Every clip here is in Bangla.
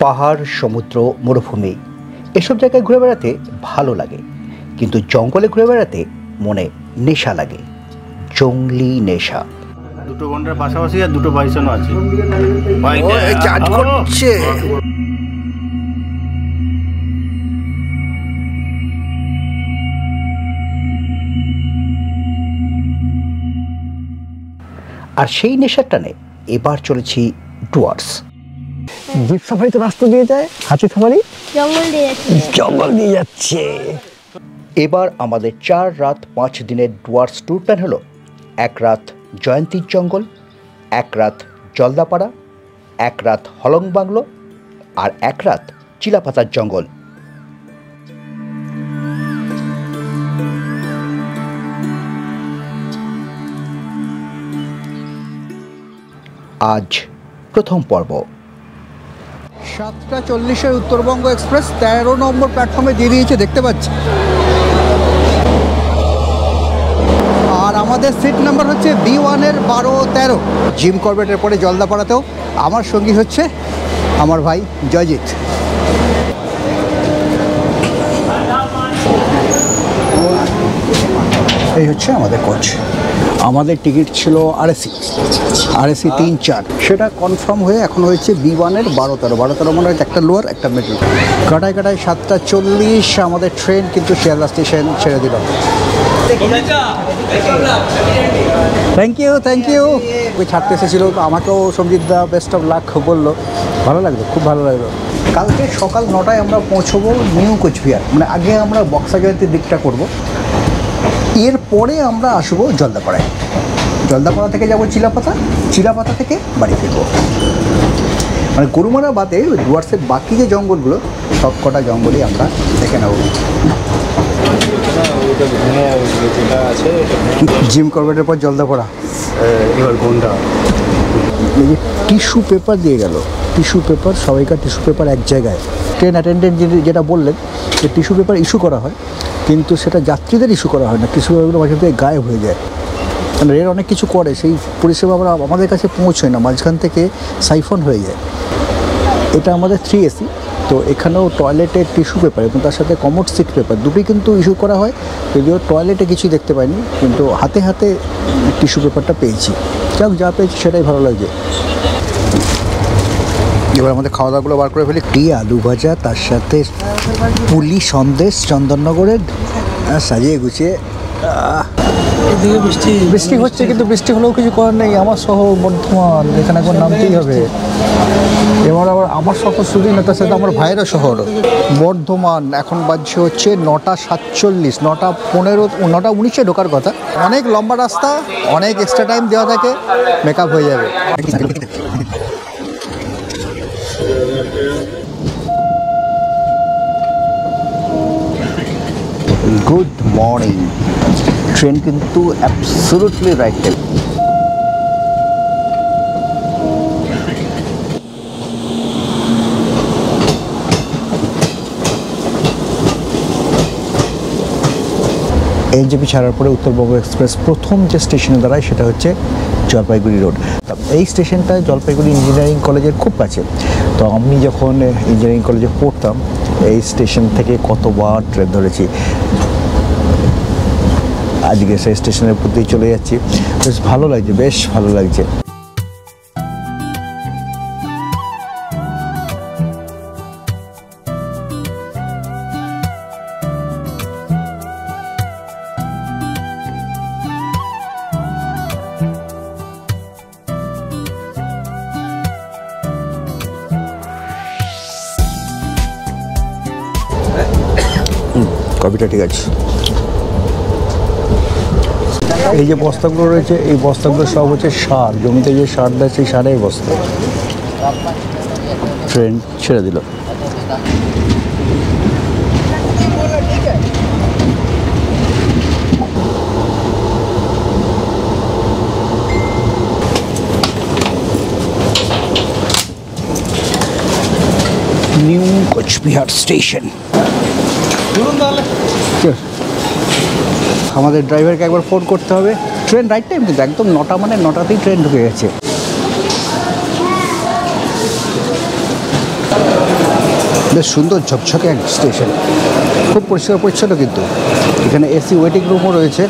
পাহাড়, সমুদ্র, মরুভূমি এসব জায়গায় ঘুরে বেড়াতে ভালো লাগে, কিন্তু জঙ্গলে ঘুরে বেড়াতে মনে নেশা লাগে, জঙ্গলি নেশা। দুটো ঘন্টার পাশাপাশি আর দুটো বাইসনও আছে। আর সেই নেশার টানে এবার চলেছি ডুয়ার্স। জিপ সাফারি তো রাস্তা দিয়ে যায়, হাতি সাফারি জঙ্গল দিয়ে যাচ্ছে। এবার আমাদের 4 রাত 5 দিনের ডুয়ার্স ট্যুর প্ল্যান হলো 1 রাত জয়ন্তীর জঙ্গল, 1 রাত জলদাপাড়া, 1 রাত হলং বাংলো আর 1 রাত চিলাপাতার জঙ্গল। আজ প্রথম পর্ব। 7:40 উত্তরবঙ্গ এক্সপ্রেস 13 নম্বর প্ল্যাটফর্মে দিয়ে দিয়েছে, দেখতে পাচ্ছি। আর আমাদের সিট নাম্বার হচ্ছে B1 এর 12-13। জিম করবেটের পরে জলদাপাড়াতেও আমার সঙ্গী হচ্ছে আমার ভাই জয়জিৎ। এই হচ্ছে আমাদের কোচ। আমাদের টিকিট ছিল আরএসি 3-4, সেটা কনফার্ম হয়ে এখন হয়েছে B1 এর 12-13 মনে হচ্ছে, একটা লোয়ার একটা মিডল। কাটায় 7:40 আমাদের ট্রেন কিন্তু শিয়ালদা স্টেশন ছেড়ে দিল। Thank you. ওই ছাড়তে এসেছিল, আমাকেও Sanjit da best of luck বললো, ভালো লাগলো, খুব ভালো লাগলো। কালকে সকাল 9টায় আমরা পৌঁছবো নিউ কোচবিহার, মানে আগে আমরা বক্সা জয়ন্তীর দিকটা করবো, এরপরে আমরা আসবো জলদাপাড়ায়। জলদাপাড়া থেকে যাবো চিলাপাতা থেকে বাড়ি ফিরবো। মানে গরুমারা বাদে ডুয়ার্সের বাকি যে জঙ্গলগুলো সব কটা জঙ্গলই আমরা দেখে নেব। জিম করবেটের পর জলদাপাড়া, এবার কোনটা? এই যে টিস্যু পেপার দিয়ে গেল, টিস্যু পেপার, সবাইকার টিস্যু পেপার এক জায়গায়। ট্রেন অ্যাটেন্ডেন্ট যেটা বললেন যে টিস্যু পেপার ইস্যু করা হয়, কিন্তু সেটা যাত্রীদের ইস্যু করা হয় না, টিস্যু পেপারগুলো মাঝে মধ্যে গায়েব হয়ে যায়। মানে রেল অনেক কিছু করে, সেই পরিষেবা আমরা আমাদের কাছে পৌঁছয় না, মাঝখান থেকে সাইফন হয়ে যায়। এটা আমাদের 3AC, তো এখানেও টয়লেটের টিস্যু পেপার এবং তার সাথে কমোড সিট পেপার দুটোই কিন্তু ইস্যু করা হয়। যদিও টয়লেটে কিছুই দেখতে পাইনি, কিন্তু হাতে টিস্যু পেপারটা পেয়েছি। যা পেয়েছি সেটাই ভালো লাগছে। এবার আমাদের খাওয়া দাওয়াগুলো বার করে ফেলি। টি আলু ভাজা, তার সাথে পুলি সন্দেশ চন্দননগরের, সাজিয়ে গুছিয়ে। এদিকে বৃষ্টি হচ্ছে, কিন্তু বৃষ্টি হলেও কিছু করার নেই। আমার শহর বর্ধমান, এখানে একবার নামতেই হবে। এবার আবার আমার শহর শুধু না, তার সাথে আমার ভাইয়েরও শহর বর্ধমান। এখন বাজছে হচ্ছে 9:47, 9:15, 9:19 ঢোকার কথা। অনেক লম্বা রাস্তা, অনেক এক্সট্রা টাইম দেওয়া থাকে, মেকআপ হয়ে যাবে। Good morning. ট্রেন কিন্তু অ্যাবসলিউটলি রাইট টাইম। এনজেপি ছাড়ার পরে উত্তরবঙ্গ এক্সপ্রেস প্রথম যে স্টেশনে দাঁড়ায় সেটা হচ্ছে জলপাইগুড়ি রোড। এই স্টেশনটা জলপাইগুড়ি ইঞ্জিনিয়ারিং কলেজের খুব কাছে। তো আমি যখন ইঞ্জিনিয়ারিং কলেজে পড়তাম, এই স্টেশন থেকে কতবার ট্রেন ধরেছি। আজকে সেই স্টেশনের প্রতি চলে যাচ্ছি, বেশ ভালো লাগছে, বেশ ভালো লাগছে। কপিটা ঠিক আছে। এই যে বস্তাগুলো রয়েছে, এই বস্তাগুলো সব হচ্ছে সার, জমিতে যে সার দেয় সেই সারের বস্তা। ট্রেন ছেড়ে দিল। New Coochbehar station. আমাদের ড্রাইভারকে একবার ফোন করতে হবে। ট্রেন রাইট টাইম কিন্তু একদম 9টা, মানে 9টাতেই ট্রেন ঢুকে গেছে। বেশ সুন্দর ঝকঝকে এক স্টেশন, খুব পরিষ্কার পরিচ্ছন্ন, কিন্তু এখানে এসি ওয়েটিং রুমও রয়েছে।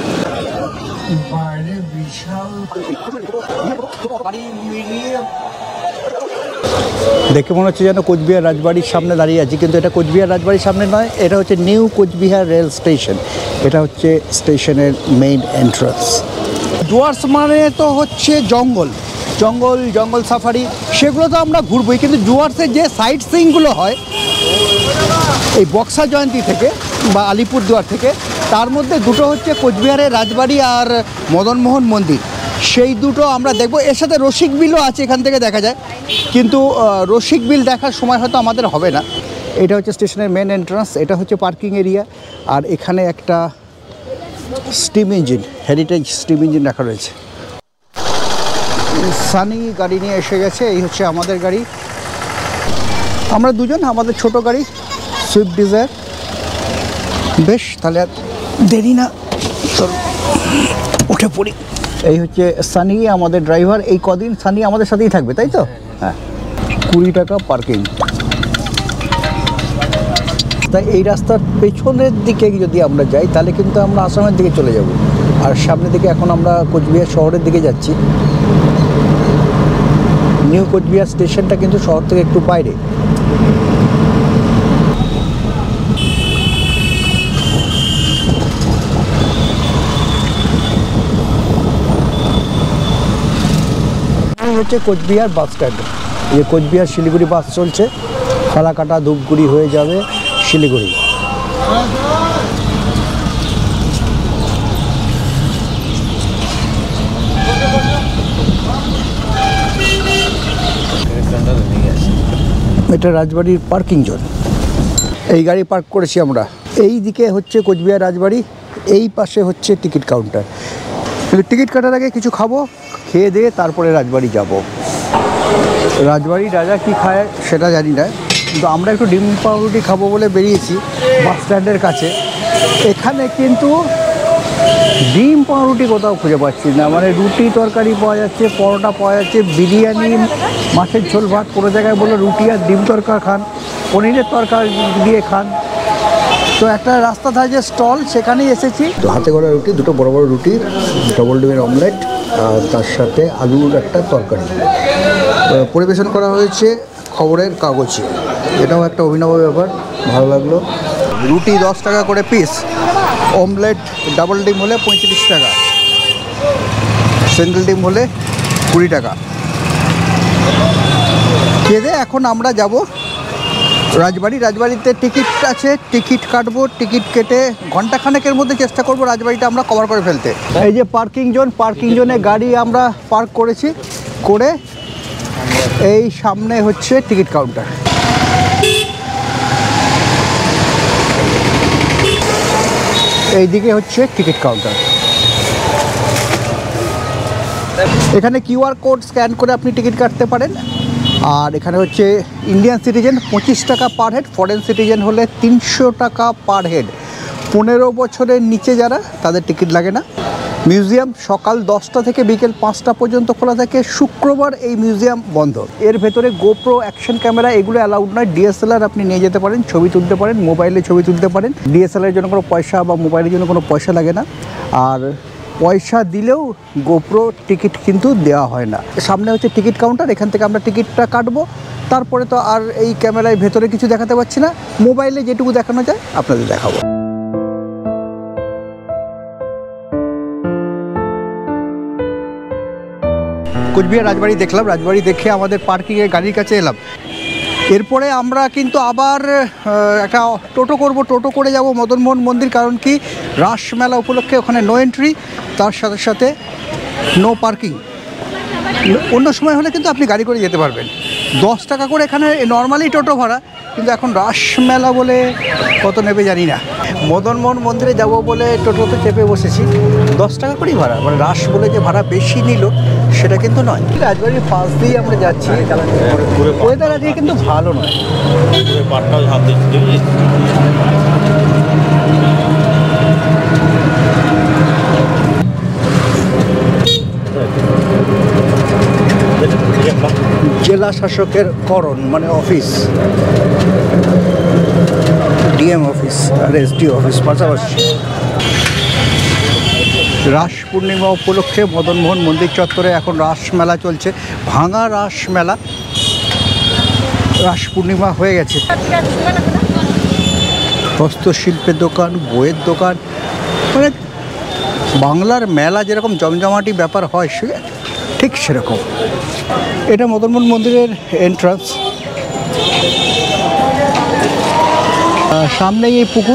দেখে মনে হচ্ছে যেন কোচবিহার রাজবাড়ির সামনে দাঁড়িয়ে আছি, কিন্তু এটা কোচবিহার রাজবাড়ির সামনে নয়, এটা হচ্ছে নিউ কোচবিহার রেল স্টেশন। এটা হচ্ছে স্টেশনের মেইন এন্ট্রান্স। ডুয়ার্স মানে তো হচ্ছে জঙ্গল জঙ্গল জঙ্গল সাফারি, সেগুলো তো আমরা ঘুরবই, কিন্তু ডুয়ার্সের যে সাইট সিইংগুলো হয় এই বক্সা জয়ন্তী থেকে বা আলিপুরদুয়ার থেকে, তার মধ্যে দুটো হচ্ছে কোচবিহারের রাজবাড়ি আর মদনমোহন মন্দির, সেই দুটো আমরা দেখব। এর সাথে রসিক বিলও আছে, এখান থেকে দেখা যায়, কিন্তু রসিক বিল দেখার সময় হয়তো আমাদের হবে না। এটা হচ্ছে স্টেশনের মেন এন্ট্রান্স, এটা হচ্ছে পার্কিং এরিয়া, আর এখানে একটা steam engine, heritage steam engine রাখা রয়েছে। সানি গাড়ি নিয়ে এসে গেছে, এই হচ্ছে আমাদের গাড়ি, আমরা দুজন, আমাদের ছোট গাড়ি সুইফট ডিজায়ার। বেশ, তাহলে আর দেরি না, চল উঠে পড়ি। এই হচ্ছে সানি আমাদের ড্রাইভার, এই কদিন সানি আমাদের সাথেই থাকবে, তাই তো? হ্যাঁ, 20 টাকা পার্কিং। তাই এই রাস্তার পেছনের দিকে যদি আমরা যাই তাহলে কিন্তু আমরা আসামের দিকে চলে যাব, আর সামনের দিকে এখন আমরা কোচবিহার শহরের দিকে যাচ্ছি। নিউ কোচবিহার স্টেশনটা কিন্তু শহর থেকে একটু বাইরে। হচ্ছে কোচবিহার বাস স্ট্যান্ড, এই কোচবিহার শিলিগুড়ি বাস চলছে, ফালাকাটা ধূপগুড়ি হয়ে যাবে শিলিগুড়ি। এটা রাজবাড়ির পার্কিং জোন, এই গাড়ি পার্ক করেছি আমরা। এই দিকে হচ্ছে কোচবিহার রাজবাড়ি, এই পাশে হচ্ছে টিকিট কাউন্টার। কিন্তু টিকিট কাটার আগে কিছু খাবো, খেয়ে দিয়ে তারপরে রাজবাড়ি যাব। রাজবাড়ি রাজা কি খায় সেটা জানি না, কিন্তু আমরা একটু ডিম পাউরুটি খাবো বলে বেরিয়েছি বাস স্ট্যান্ডের কাছে। এখানে কিন্তু ডিম পাউরুটি কোথাও খুঁজে পাচ্ছি না, মানে রুটি তরকারি পাওয়া যাচ্ছে, পরোটা পাওয়া যাচ্ছে, বিরিয়ানি, মাছের ঝোল ভাত, কোনো জায়গায় বলে রুটি আর ডিম তরকা খান, পনিরের তরকারি দিয়ে খান। তো একটা রাস্তা ধারে যে স্টল, সেখানেই এসেছি। তো হাতে গড়া রুটি, দুটো বড় বড় রুটি, ডবল ডিমের অমলেট, আর তার সাথে আলুর একটা তরকারি পরিবেশন করা হয়েছে খবরের কাগজে। এটাও একটা অভিনব ব্যাপার, ভালো লাগলো। রুটি 10 টাকা করে পিস, অমলেট ডাবল ডিম হলে 35 টাকা, সিঙ্গেল ডিম হলে 20 টাকা। খেয়ে এখন আমরা যাব রাজবাড়ি। রাজবাড়িতে টিকিট আছে, টিকিট কাটবো, টিকিট কেটে ঘন্টাখানেকের মধ্যে চেষ্টা করব রাজবাড়িটা আমরা কভার করে ফেলতে। এই যে পার্কিং জোন, পার্কিং জোনে গাড়ি আমরা পার্ক করেছি, করে এই সামনে হচ্ছে টিকিট কাউন্টার। এইদিকে হচ্ছে টিকিট কাউন্টার। এখানে কিউআর কোড স্ক্যান করে আপনি টিকিট কাটতে পারেন। আর এখানে হচ্ছে ইন্ডিয়ান সিটিজেন 25 টাকা পার হেড, ফরেন সিটিজেন হলে 300 টাকা পার হেড। 15 বছরের নিচে যারা, তাদের টিকিট লাগে না। মিউজিয়াম সকাল 10টা থেকে বিকেল 5টা পর্যন্ত খোলা থাকে, শুক্রবার এই মিউজিয়াম বন্ধ। এর ভেতরে গোপ্রো, অ্যাকশন ক্যামেরা এগুলো অ্যালাউড নয়। ডিএসএলআর আপনি নিয়ে যেতে পারেন, ছবি তুলতে পারেন, মোবাইলে ছবি তুলতে পারেন। ডিএসএলআরের জন্য কোনো পয়সা বা মোবাইলের জন্য কোনো পয়সা লাগে না। আর পয়সা দিলেও গোপ্রো টিকিট কিন্তু দেওয়া হয় না। সামনে হচ্ছে টিকিট কাউন্টার, এখান থেকে আমরা টিকিটটা কাটবো। তারপরে তো আর এই ক্যামেরায় ভেতরে কিছু দেখাতে পারছি না, মোবাইলে যেটুকু দেখানো যায় আপনাদের দেখাবো। কোচবিহার রাজবাড়ি দেখলাম, রাজবাড়ি দেখে আমাদের পার্কিংয়ে গাড়ির কাছে এলাম। এরপরে আমরা কিন্তু আবার একটা টোটো করব, টোটো করে যাব মদনমোহন মন্দির। কারণ কি, রাসমেলা উপলক্ষে ওখানে নো এন্ট্রি, তার সাথে সাথে নো পার্কিং। অন্য সময় হলে কিন্তু আপনি গাড়ি করে যেতে পারবেন। 10 টাকা করে এখানে নর্মালি টোটো ভাড়া, কিন্তু এখন রাসমেলা বলে কত নেবে জানি না। মদনমোহন মন্দিরে যাব বলে টোটোতে চেপে বসেছি, 10 টাকা করেই ভাড়া, মানে রাস বলে যে ভাড়া বেশি নিল সেটা কিন্তু নয়। রাজবাড়ির পাশ দিয়ে আমরা যাচ্ছি, ওয়েদার আজকে কিন্তু ভালো নয়। জেলা শাসকের করণ মানে অফিস, ডিএম অফিস আর এসডিও অফিস পাশাপাশি। রাস পূর্ণিমা উপলক্ষে মদনমোহন মন্দির চত্বরে এখন রাস মেলা চলছে, ভাঙা রাস মেলা। রাস পূর্ণিমা হয়ে গেছে। হস্তশিল্পের দোকান, বইয়ের দোকান, মানে বাংলার মেলা যেরকম জমজমাটি ব্যাপার হয় সে ঠিক সেরকম। এটা মদনমোহন মন্দিরের এন্ট্রান্স। সামনেই এই পুকুর,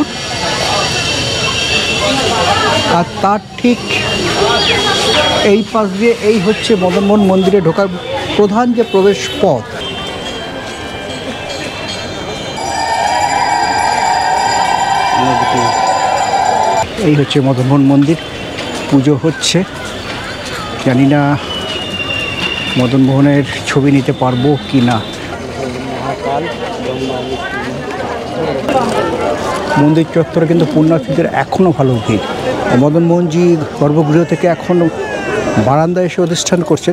আর তার ঠিক এই পাশ দিয়ে এই হচ্ছে মদনমোহন মন্দিরে ঢোকার প্রধান যে প্রবেশ পথ। এই হচ্ছে মদনমোহন মন্দির, পুজো হচ্ছে। জানি না মদনমোহনের ছবি নিতে পারবো কি না। মন্দির চত্বরে কিন্তু পুণ্যার্থীদের এখনও ভালো ভিড়। মদনমোহনজি গর্ভগৃহ থেকে এখনও বারান্দায় এসে অধিষ্ঠান করছেন।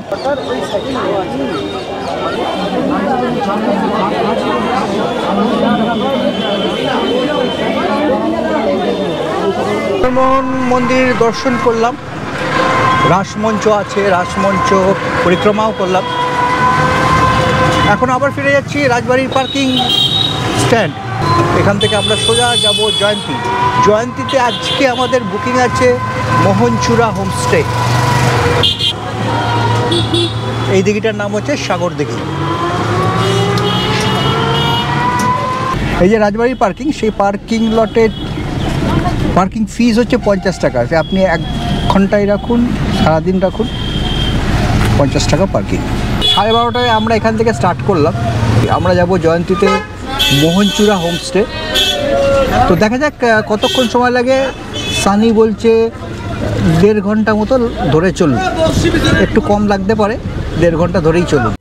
মদনমোহন মন্দির দর্শন করলাম, রাসমঞ্চ আছে, রাসমঞ্চ পরিক্রমাও করলাম। এখন আবার ফিরে যাচ্ছি রাজবাড়ির পার্কিং স্ট্যান্ড। এখান থেকে আমরা সোজা যাব জয়ন্তী। জয়ন্তীতে আজকে আমাদের বুকিং আছে মোহনচূড়া হোমস্টে। এই দিঘিটার নাম হচ্ছে সাগর দিঘি। এই যে রাজবাড়ির পার্কিং, সেই পার্কিং লটের পার্কিং ফিজ হচ্ছে 50 টাকা। আপনি 1 ঘন্টায় রাখুন, সারাদিন রাখুন, 50 টাকা পার্কিং। 12:30টায় আমরা এখান থেকে স্টার্ট করলাম। আমরা যাব জয়ন্তীতে মোহনচূড়া হোমস্টে। তো দেখা যাক কতক্ষণ সময় লাগে। সানি বলছে 1.5 ঘন্টা মতো ধরে চলুন, একটু কম লাগতে পারে, 1.5 ঘন্টা ধরেই চলুন।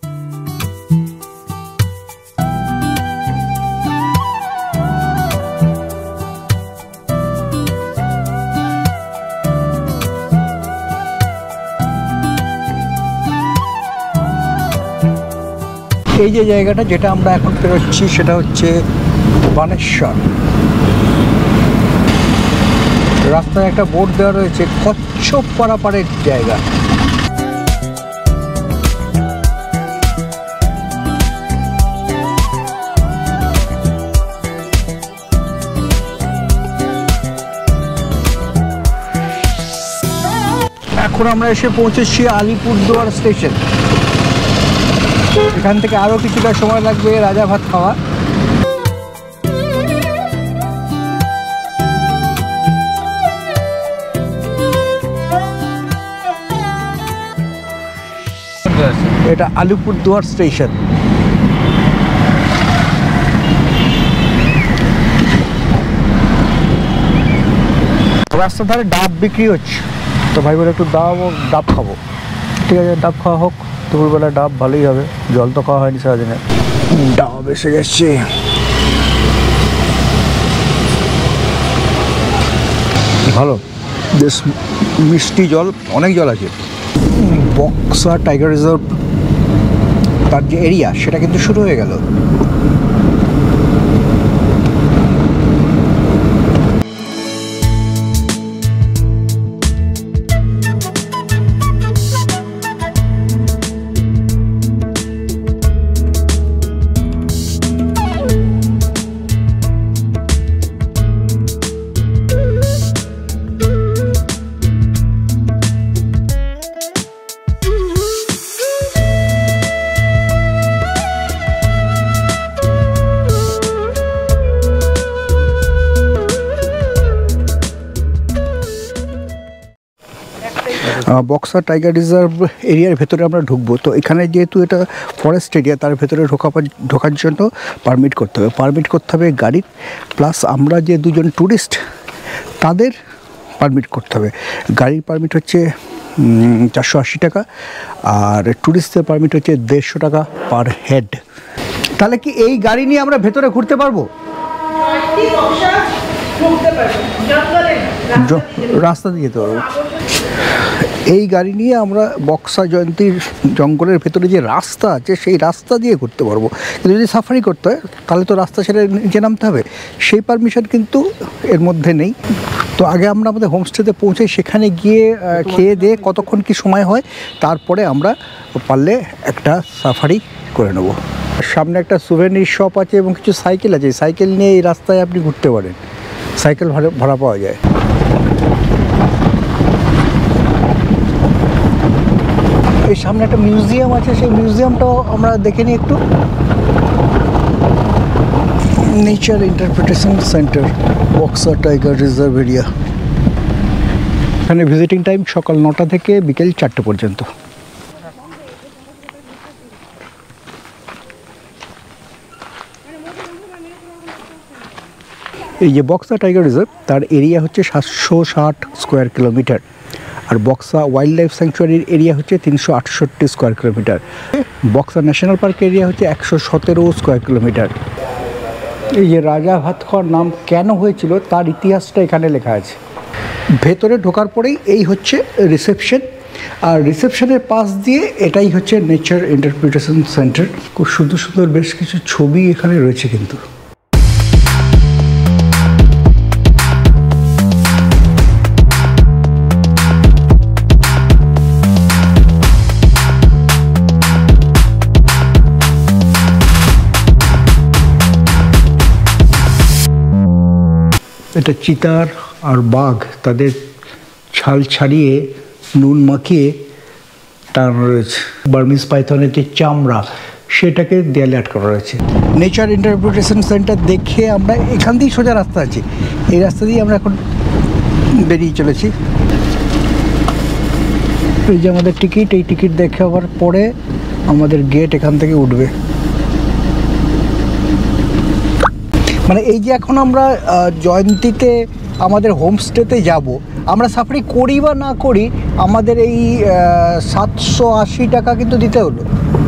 এই যে জায়গাটা যেটা আমরা এখন পেরোচ্ছি সেটা হচ্ছে বানেশ্বর। রাস্তায় একটা বোর্ড দেওয়া রয়েছে কচ্ছপ পারাপারের জায়গা। এখন আমরা এসে পৌঁছেছি আলিপুরদুয়ার স্টেশন। এখান থেকে আরও কিছুটা সময় লাগবে রাজাভাত খাওয়া। এটা আলিপুরদুয়ার স্টেশন। রাস্তার ধারে ডাব বিক্রি হচ্ছে, তো ভাই বলে একটু ডাব খাবো। ঠিক আছে, ডাব খাওয়া হোক। দুপুরবেলা ডাব ভালোই হবে, জল তো খাওয়া হয়নি সারাদিনে। ডাব এসে গেছে। ভালো, বেশ মিষ্টি জল, অনেক জল আছে। বক্সা টাইগার রিজার্ভ তার যে এরিয়া সেটা কিন্তু শুরু হয়ে গেল। বক্সা টাইগার রিজার্ভ এরিয়ার ভেতরে আমরা ঢুকবো। তো এখানে যেহেতু এটা ফরেস্ট এরিয়া, তার ভেতরে ঢোকার জন্য পারমিট করতে হবে গাড়ির, প্লাস আমরা যে 2 জন ট্যুরিস্ট তাদের পারমিট করতে হবে। গাড়ির পারমিট হচ্ছে 480 টাকা, আর ট্যুরিস্টদের পারমিট হচ্ছে 150 টাকা পার হেড। তাহলে কি এই গাড়ি নিয়ে আমরা ভেতরে ঘুরতে পারবো? রাস্তা দিয়ে যেতে পারবো। এই গাড়ি নিয়ে আমরা বক্সা জয়ন্তীর জঙ্গলের ভেতরে যে রাস্তা আছে সেই রাস্তা দিয়ে ঘুরতে পারবো। কিন্তু যদি সাফারি করতে হয় তাহলে তো রাস্তা ছেড়ে নিচে নামতে হবে, সেই পারমিশন কিন্তু এর মধ্যে নেই। তো আগে আমরা আমাদের হোমস্টেতে পৌঁছে সেখানে গিয়ে খেয়ে দিয়ে কতক্ষণ কি সময় হয় তারপরে আমরা পারলে একটা সাফারি করে নেব। সামনে একটা সুভেনির শপ আছে এবং কিছু সাইকেল আছে, সাইকেল নিয়ে এই রাস্তায় আপনি ঘুরতে পারেন, সাইকেল ভাড়া পাওয়া যায়। এই সামনে একটা মিউজিয়াম আছে, সেই মিউজিয়ামটাও আমরা দেখে নিই একটু। Nature interpretation centre, Buxa tiger reserve area. এখানে ভিজিটিং টাইম সকাল 9টা থেকে বিকেল 4টে পর্যন্ত। এই যে বক্সা টাইগার রিজার্ভ, তার এরিয়া হচ্ছে 760 স্কোয়ার কিলোমিটার, আর বক্সা ওয়াইল্ড লাইফ স্যাংচুয়ারির এরিয়া হচ্ছে 368 square kilometre. Buxa national park area হচ্ছে 117 স্কোয়ার কিলোমিটার। এই যে রাজা ভাত খাওয়ার নাম কেন হয়েছিল তার ইতিহাসটা এখানে লেখা আছে। ভেতরে ঢোকার পরেই এই হচ্ছে রিসেপশন, আর রিসেপশনের পাশ দিয়ে এটাই হচ্ছে নেচার ইন্টারপ্রিটেশন সেন্টার। খুব সুন্দর সুন্দর বেশ কিছু ছবি এখানে রয়েছে কিন্তু। এটা চিতার আর বাঘ তাদের ছাল ছাড়িয়ে নুন মাখিয়ে টানানো রয়েছে। বার্মিজ পাইথনের যে চামড়া সেটাকে দেয়ালে আটকানো রয়েছে। নেচার ইন্টারপ্রিটেশন সেন্টার দেখে আমরা এখান দিয়েই সোজা রাস্তা আছে, এই রাস্তা দিয়ে আমরা এখন বেরিয়ে চলেছি। এই যে আমাদের টিকিট, এই টিকিট দেখে আবার পরে আমাদের গেট এখান থেকে উঠবে। মানে এই যে এখন আমরা জয়ন্তীতে আমাদের হোমস্টেতে যাব, আমরা সাফারি করি বা না করি আমাদের এই 780 টাকা কিন্তু দিতে হলো।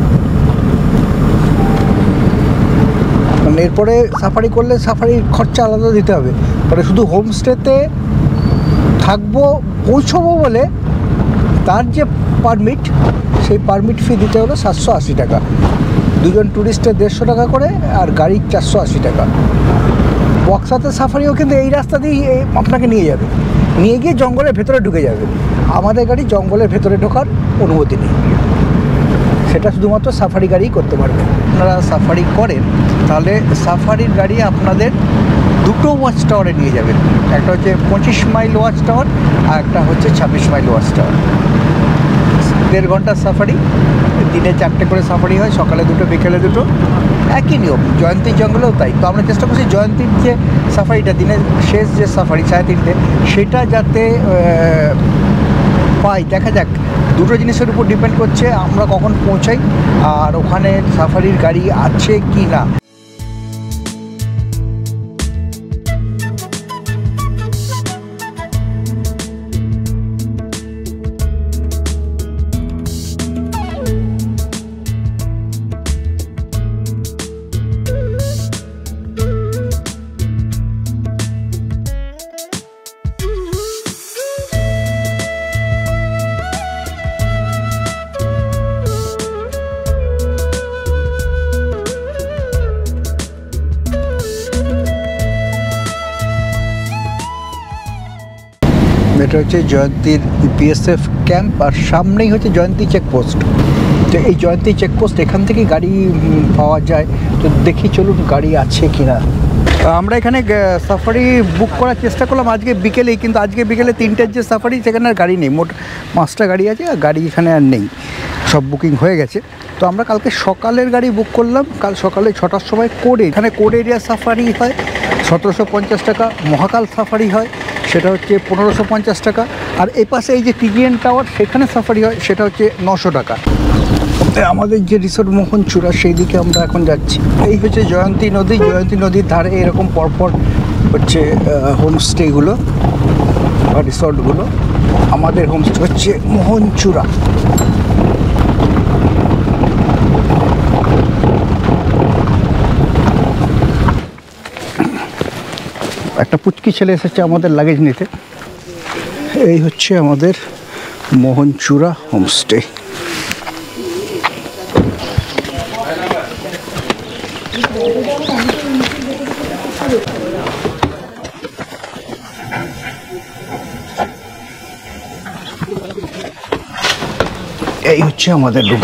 মানে এরপরে সাফারি করলে সাফারির খরচা আলাদা দিতে হবে, মানে শুধু হোমস্টেতে থাকবো পৌঁছবো বলে তার যে পারমিট, সেই পারমিট ফি দিতে হলো 780 টাকা। দুজন ট্যুরিস্টের 150 টাকা করে, আর গাড়ির 480 টাকা। বক্সাতে সাফারিও কিন্তু এই রাস্তা দিয়েই আপনাকে নিয়ে যাবে, নিয়ে গিয়ে জঙ্গলের ভেতরে ঢুকে যাবে। আমাদের গাড়ি জঙ্গলের ভেতরে ঢোকার অনুমতি নেই, সেটা শুধুমাত্র সাফারি গাড়িই করতে পারবে। আপনারা সাফারি করেন তাহলে সাফারির গাড়ি আপনাদের দুটো ওয়াচ টাওয়ারে নিয়ে যাবেন, একটা হচ্ছে 25 মাইল ওয়াচ টাওয়ার আর একটা হচ্ছে 26 মাইল ওয়াচ টাওয়ার। 1.5 ঘন্টার সাফারি, দিনে 4টে করে সাফারি হয়, সকালে 2টো বিকেলে 2টো, একই নিয়ম। জয়ন্তীর জঙ্গলেও তাই। তো আমরা চেষ্টা করছি জয়ন্তীর যে সাফারিটা, দিনের শেষ যে সাফারি 3:30, সেটা যাতে পাই। দেখা যাক, দুটো জিনিসের উপর ডিপেন্ড করছে আমরা কখন পৌঁছাই আর ওখানে সাফারির গাড়ি আছে কি না। এটা হচ্ছে জয়ন্তীর বিএসএফ ক্যাম্প, আর সামনেই হচ্ছে জয়ন্তী চেকপোস্ট। তো এই জয়ন্তী চেকপোস্ট এখান থেকে গাড়ি পাওয়া যায়, তো দেখি চলুন গাড়ি আছে কি না। আমরা এখানে সাফারি বুক করার চেষ্টা করলাম আজকে বিকেলেই, কিন্তু আজকে বিকেলে 3টের যে সাফারি সেখানে আর গাড়ি নেই। মোট 5টা গাড়ি আছে, আর গাড়ি এখানে আর নেই, সব বুকিং হয়ে গেছে। তো আমরা কালকে সকালের গাড়ি বুক করলাম, কাল সকালে 6টার সময় কোডে, এখানে কোড এরিয়া সাফারি হয় 1750 টাকা, মহাকাল সাফারি হয় সেটা হচ্ছে 1550 টাকা, আর এই পাশে এই যে টিজিএন টাওয়ার সেখানে সাফারি হয় সেটা হচ্ছে 900 টাকা। আমাদের যে রিসোর্ট মোহনচূড়া সেই দিকে আমরা এখন যাচ্ছি। এই হচ্ছে জয়ন্তী নদী, জয়ন্তী নদীর ধারে এরকম পরপর হচ্ছে হোমস্টেগুলো বা রিসোর্টগুলো। আমাদের হোমস্টে হচ্ছে মোহনচূড়া। একটা পুচকি ছেলে এসেছে আমাদের লাগেজ নিতে। এই হচ্ছে আমাদের মোহনচূড়া হোমস্টে। এই হচ্ছে আমাদের রুম।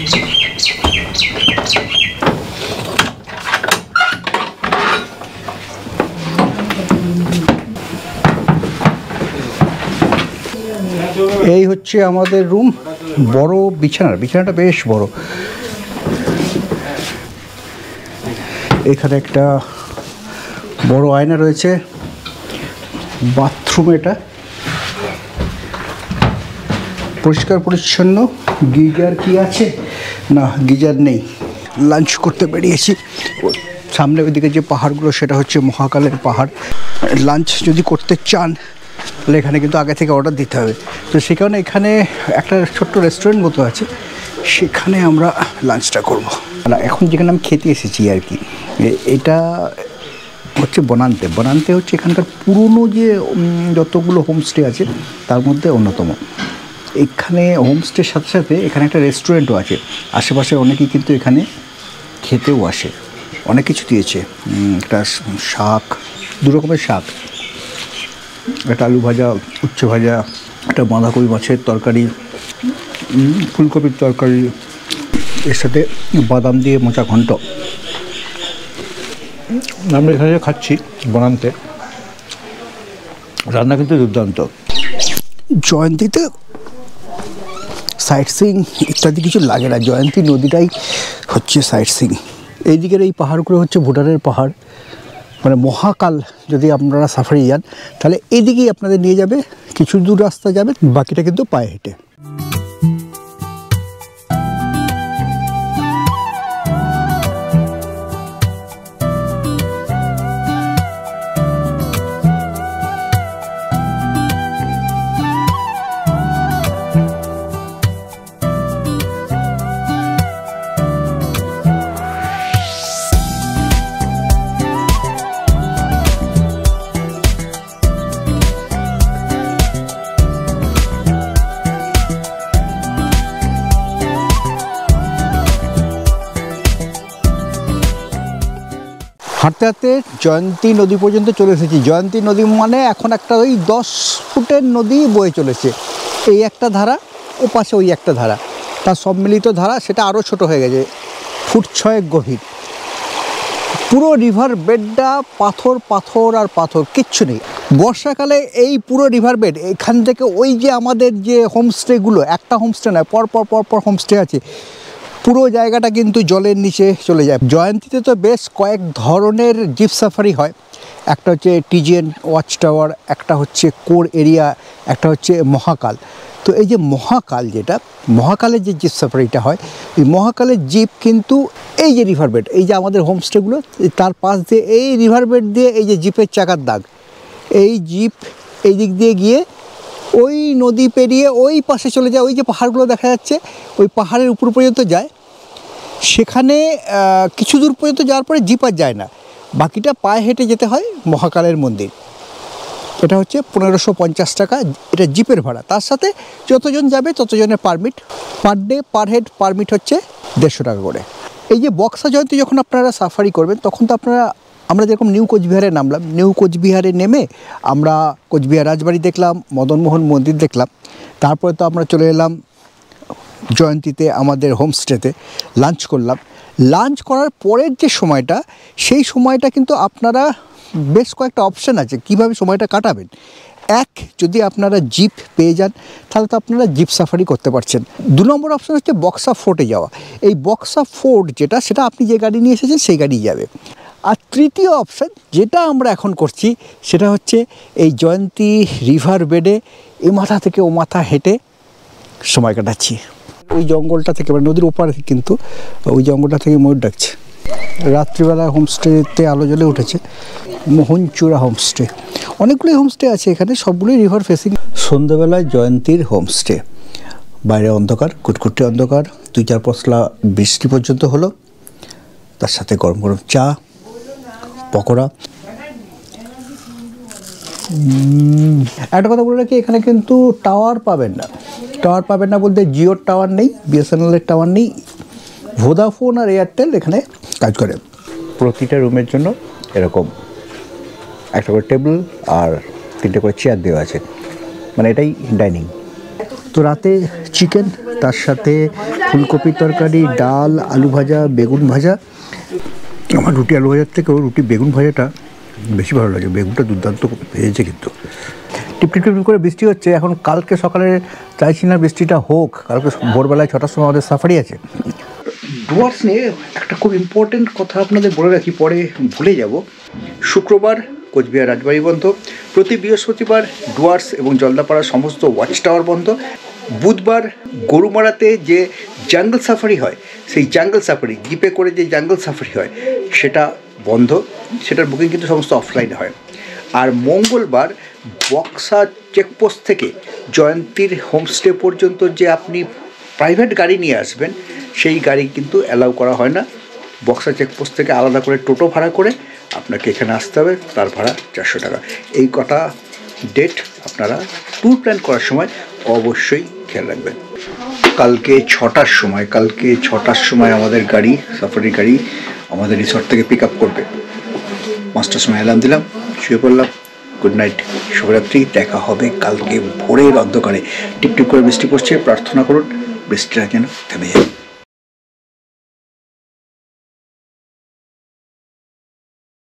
এই হচ্ছে আমাদের রুম। বড় বিছানাটা বেশ বড়। এখানে একটা বড় আয়না রয়েছে। বাথরুম এটা পরিষ্কার পরিচ্ছন্ন। গিজার কি আছে? না, গিজার নেই। লাঞ্চ করতে বেরিয়েছি। সামনে ওইদিকে যে পাহাড়গুলো সেটা হচ্ছে মহাকালের পাহাড়। লাঞ্চ যদি করতে চান তাহলে এখানে কিন্তু আগে থেকে অর্ডার দিতে হবে। তো সে কারণে এখানে একটা ছোট্ট রেস্টুরেন্ট মতো আছে, সেখানে আমরা লাঞ্চটা করব। না, এখন যেখানে আমি খেতে এসেছি আর কি, এটা হচ্ছে বনান্তে হচ্ছে এখানকার পুরনো যে যতগুলো হোমস্টে আছে তার মধ্যে অন্যতম। এখানে হোমস্টের সাথে সাথে এখানে একটা রেস্টুরেন্টও আছে। আশেপাশে অনেকেই কিন্তু এখানে খেতেও আসে। অনেক কিছু দিয়েছে, একটা শাক, দু রকমের শাক, একটা আলু ভাজা, উচ্ছে ভাজা, একটা বাঁধাকপি মাছের তরকারি, ফুলকপির তরকারি, এর সাথে বাদাম দিয়ে মোচা ঘন্ট। আমরা এখানে খাচ্ছি বনান্তে, রান্না কিন্তু দুর্দান্ত। জয়ন্তীতে সাইট সিইং ইত্যাদি কিছু লাগে না, জয়ন্তী নদীটাই হচ্ছে সাইট সিইং। এইদিকের এই পাহাড়গুলো হচ্ছে ভুটানের পাহাড়, মানে মহাকাল। যদি আপনারা সাফারি যান তাহলে এইদিকেই আপনাদের নিয়ে যাবে, কিছু দূর রাস্তা যাবে, বাকিটা কিন্তু পায়ে হেঁটে। হাঁটতে হাঁটতে জয়ন্তী নদী পর্যন্ত চলে এসেছি। জয়ন্তী নদী মানে এখন একটা ওই 10 ফুটের নদী বয়ে চলেছে। এই একটা ধারা, ও পাশে ওই একটা ধারা, তার সম্মিলিত ধারা, সেটা আরও ছোট হয়ে গেছে, ফুট 6 গভীর। পুরো রিভার বেডটা পাথর পাথর আর পাথর, কিচ্ছু নেই। বর্ষাকালে এই পুরো রিভার বেড, এখান থেকে ওই যে আমাদের যে হোমস্টেগুলো, একটা হোমস্টে নয়, পর হোমস্টে আছে, পুরো জায়গাটা কিন্তু জলের নিচে চলে যায়। জয়ন্তীতে তো বেশ কয়েক ধরনের জিপ সাফারি হয়। একটা হচ্ছে টিজেন ওয়াচ টাওয়ার, একটা হচ্ছে কোর এরিয়া, একটা হচ্ছে মহাকাল। তো এই যে মহাকাল, যেটা মহাকালের যে জিপ সাফারিটা হয়, এই মহাকালের জিপ কিন্তু এই যে রিভার বেড, এই যে আমাদের হোমস্টেগুলো, তার পাশ দিয়ে এই রিভার বেড দিয়ে এই যে জিপের চাকার দাগ, এই জিপ এই দিক দিয়ে গিয়ে ওই নদী পেরিয়ে ওই পাশে চলে যায়। ওই যে পাহাড়গুলো দেখা যাচ্ছে, ওই পাহাড়ের উপর পর্যন্ত যায়। সেখানে কিছু দূর পর্যন্ত যাওয়ার পরে জিপ আর যায় না, বাকিটা পায়ে হেঁটে যেতে হয় মহাকালের মন্দির। এটা হচ্ছে 1550 টাকা, এটা জিপের ভাড়া। তার সাথে যতজন যাবে ততজনের permit, per day per head permit হচ্ছে 150 টাকা করে। এই যে বক্সা জয়ন্তী যখন আপনারা সাফারি করবেন, তখন তো আমরা যেরকম নিউ কোচবিহারে নামলাম, নিউ কোচবিহারে নেমে আমরা কোচবিহার রাজবাড়ি দেখলাম, মদনমোহন মন্দির দেখলাম, তারপরে তো আমরা চলে এলাম জয়ন্তীতে আমাদের হোমস্টেতে, লাঞ্চ করলাম। লাঞ্চ করার পরের যে সময়টা, সেই সময়টা কিন্তু আপনারা বেশ কয়েকটা অপশান আছে কীভাবে সময়টা কাটাবেন। যদি আপনারা জিপ পেয়ে যান তাহলে তো আপনারা জিপ সাফারি করতে পারছেন। 2 নম্বর অপশান হচ্ছে বক্সা ফোর্টে যাওয়া। এই বক্সা ফোর্ট যেটা, সেটা আপনি যে গাড়ি নিয়ে এসেছেন সেই গাড়ি যাবে। আর তৃতীয় অপশান যেটা আমরা এখন করছি, সেটা হচ্ছে এই জয়ন্তী রিভার বেডে এ মাথা থেকে ও মাথা হেঁটে সময় কাটাচ্ছি। ওই জঙ্গলটা থেকে, মানে নদীর ওপারে কিন্তু ওই জঙ্গলটা থেকে ময়ূর ডাকছে। রাত্রিবেলা হোমস্টেতে আলো জ্বলে উঠেছে, মোহনচূড়া হোমস্টে। অনেকগুলোই হোমস্টে আছে এখানে, সবগুলোই রিভার ফেসিং। সন্ধ্যাবেলায় জয়ন্তীর হোমস্টে, বাইরে অন্ধকার, কুটকুটে অন্ধকার, 2-4 পশলা বৃষ্টি পর্যন্ত হলো, তার সাথে গরম গরম চা, পকোড়া। একটা কথা বলে রাখি, এখানে কিন্তু টাওয়ার পাবেন না বলতে জিওর টাওয়ার নেই, বিএসএনএলের টাওয়ার নেই, ভোদাফোন আর এয়ারটেল এখানে কাজ করে। প্রতিটা রুমের জন্য এরকম একটা করে টেবিল আর 3টে করে চেয়ার দেওয়া আছে, মানে এটাই ডাইনিং। তো রাতে চিকেন, তার সাথে ফুলকপির তরকারি, ডাল, আলু ভাজা, বেগুন ভাজা। আমার রুটি আলু ভাজার থেকেও রুটি বেগুন ভাজাটা বেশি ভালো লাগে, বেগুনটা দুর্দান্ত ভেজেছে। কিন্তু টিপ করে বৃষ্টি হচ্ছে এখন। কালকে সকালে চাইছি না বৃষ্টিটা হোক, কালকে ভোরবেলায় 6টার সময় আমাদের সাফারি আছে। ডুয়ার্স নিয়ে একটা খুব ইম্পর্টেন্ট কথা আপনাদের বলে রাখি, পরে ভুলে যাব। শুক্রবার কোচবিহার রাজবাড়ি বন্ধ, প্রতি বৃহস্পতিবার ডুয়ার্স এবং জলদাপাড়ার সমস্ত ওয়াচ টাওয়ার বন্ধ, বুধবার গরুমারাতে যে জাঙ্গল সাফারি হয়, সেই জাঙ্গল সাফারি জিপে করে যে জাঙ্গল সাফারি হয় সেটা বন্ধ, সেটার বুকিং কিন্তু সমস্ত অফলাইনে হয়। আর মঙ্গলবার বক্সা চেকপোস্ট থেকে জয়ন্তীর হোমস্টে পর্যন্ত যে আপনি প্রাইভেট গাড়ি নিয়ে আসবেন, সেই গাড়ি কিন্তু অ্যালাউ করা হয় না। বক্সা চেকপোস্ট থেকে আলাদা করে টোটো ভাড়া করে আপনাকে এখানে আসতে হবে, তার ভাড়া 400 টাকা। এই কটা ডেট আপনারা ট্যুর প্ল্যান করার সময় অবশ্যই খেয়াল রাখবেন। কালকে 6টার সময় আমাদের গাড়ি, সাফারির গাড়ি আমাদের রিসর্ট থেকে পিক আপ করবে। 5টার সময় অ্যালার্ম দিলাম, শুয়ে পড়লাম। গুড নাইট, শুভরাত্রি। দেখা হবে কালকে ভোরের অন্ধকারে। টিপটিপ করে বৃষ্টি পড়ছে, প্রার্থনা করুন বৃষ্টিটা যেন থেমে যায়।